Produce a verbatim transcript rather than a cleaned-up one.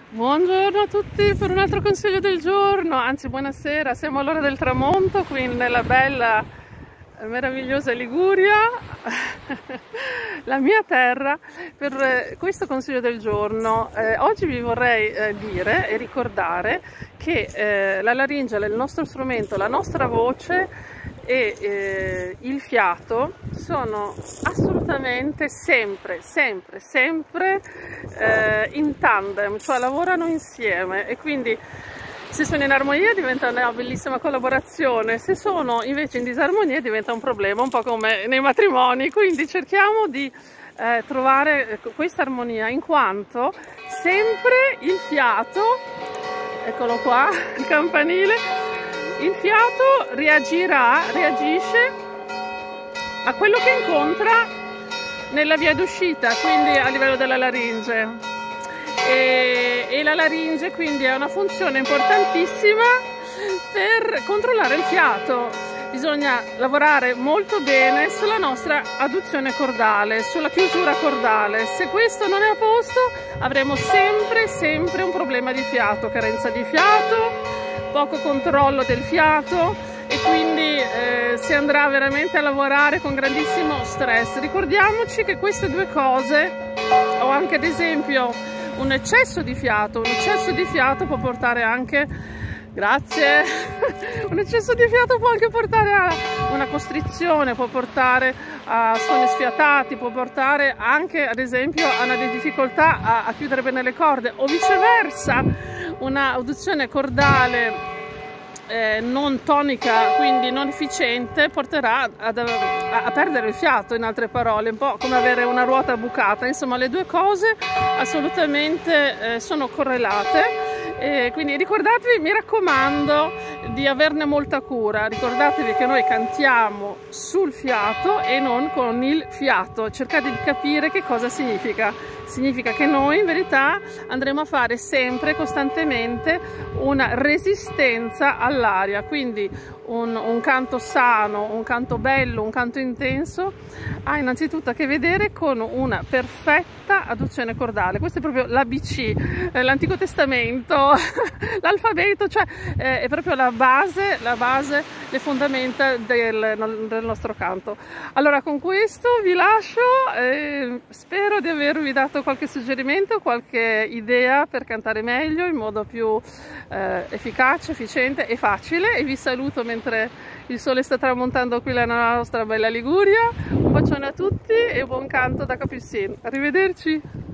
Buongiorno a tutti per un altro consiglio del giorno, anzi buonasera, siamo all'ora del tramonto qui nella bella, meravigliosa Liguria, la mia terra. Per questo consiglio del giorno eh, oggi vi vorrei eh, dire e ricordare che eh, la laringe è il nostro strumento, la nostra voce e eh, il fiato sono assolutamente sempre, sempre, sempre eh, in tandem, cioè lavorano insieme, e quindi se sono in armonia diventa una bellissima collaborazione, se sono invece in disarmonia diventa un problema, un po' come nei matrimoni. Quindi cerchiamo di eh, trovare questa armonia, in quanto sempre il fiato, eccolo qua, il campanile, il fiato reagirà, reagisce a quello che incontra nella via d'uscita, quindi a livello della laringe. E, e la laringe quindi ha una funzione importantissima per controllare il fiato. Bisogna lavorare molto bene sulla nostra adduzione cordale, sulla chiusura cordale. Se questo non è a posto, avremo sempre, sempre un problema di fiato, carenza di fiato, poco controllo del fiato, e quindi eh, si andrà veramente a lavorare con grandissimo stress. Ricordiamoci che queste due cose, o anche ad esempio un eccesso di fiato, un eccesso di fiato può portare anche, grazie, un eccesso di fiato può anche portare a una costrizione, può portare a suoni sfiatati, può portare anche ad esempio a una difficoltà a, a chiudere bene le corde, o viceversa una adduzione cordale Eh, non tonica, quindi non efficiente, porterà ad, a, a perdere il fiato, in altre parole, un po' come avere una ruota bucata. Insomma, le due cose assolutamente eh, sono correlate. E quindi ricordatevi, mi raccomando, di averne molta cura. Ricordatevi che noi cantiamo sul fiato e non con il fiato. Cercate di capire che cosa significa. Significa che noi in verità andremo a fare sempre, costantemente, una resistenza all'aria. Quindi un, un canto sano, un canto bello, un canto intenso ha innanzitutto a che vedere con una perfetta adduzione cordale. Questo è proprio l'A B C, eh, l'Antico Testamento, l'alfabeto, cioè eh, è proprio la base, la base, le fondamenta del, del nostro canto. Allora, con questo vi lascio, eh, spero di avervi dato qualche suggerimento, qualche idea per cantare meglio, in modo più eh, efficace, efficiente e facile, e vi saluto mentre il sole sta tramontando qui nella nostra bella Liguria. Un bacione a tutti e buon canto da Capucine. Arrivederci!